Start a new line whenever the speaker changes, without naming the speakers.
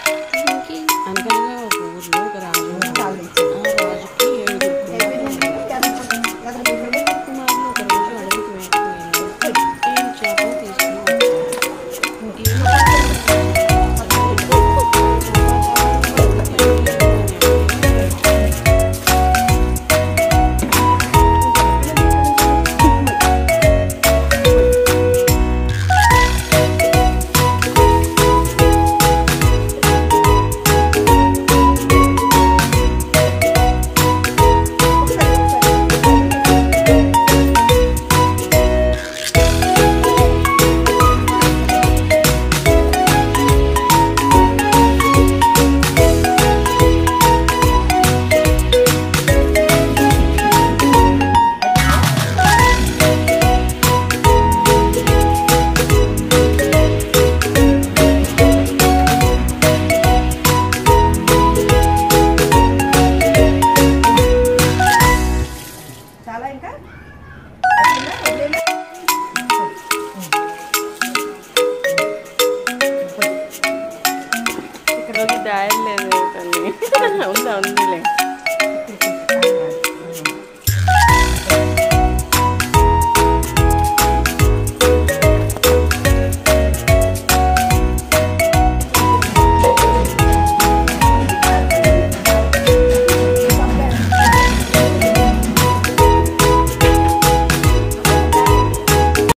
అనగనగా ఒక ఊర్లో ఒక రాజు ఉన్నాడు. ఆ రాజుకి 7 కుమారులు. ఒక రోజు అడవికి వేటకు వెళ్ళి 7 చేపలు తీసుకుని దారి లేదు ఉందా ఉందిలే.